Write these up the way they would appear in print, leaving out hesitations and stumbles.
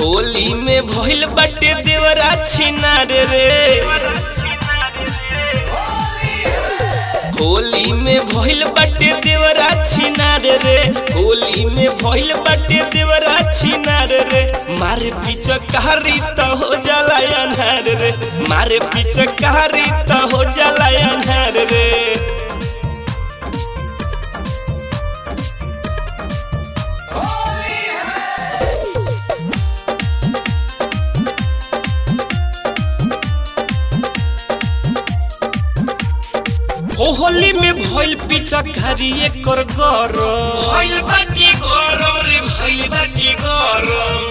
होली में भइल बाटे देवरा छिनार रे। होली में भइल बाटे देवरा छिनार रे। होली में भइल बाटे देवरा छिनार रे। मारे पिचकारी त हो जाला अन्हार रे। मारे पिचकारी त हो जाला अन्हार रे। होली में भइल पिचकारी एकर गरम भइल बाटे गरम रे। भइल बाटे गरम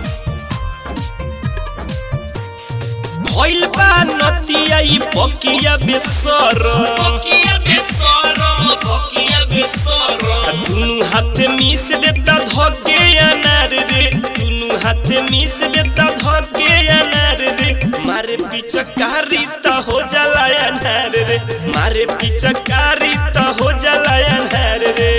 भइल बा नतिया ई बकिया बेसरम। बकिया बेसरम बकिया बेसरम। दुनु हाथ मिस देता धके अनार रे। दुनु हाथ मिस देता धके अनार रे। मारे पिचकारी त हो जाला अन्हार रे। मारे पिचकारी त हो जाला अन्हार रे।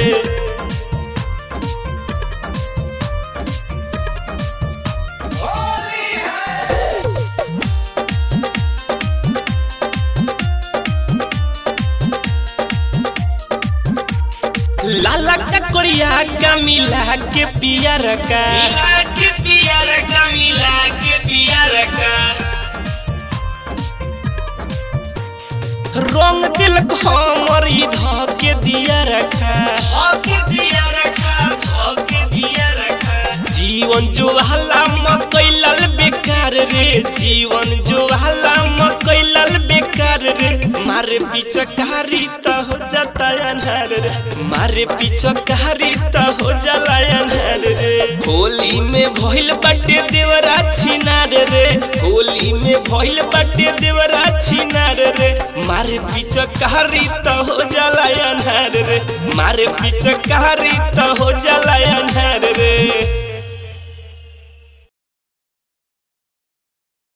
लाला का कोरिया का मिला के पियर का। मिला के पियर का। मिला के पियर का। रंग दिल हमर ई धके दिया रखा। धके दिया रखा। धके दिया रखा। जीवन जो हला मकैलाल बेकार रे। जीवन जो हला मकैलाल बेकार रे। मारे पिचकारी त हो जाता अन्हार रे। मारे पिचकारी त हो जाला अन्हार रे। होली में भइल बाटे देवरा छिनार रे। होली में भइल बाटे देवरा छिनार रे। मारे पिचकारी त हो जाला अन्हार रे। मारे पिचकारी त हो जाला अन्हार रे।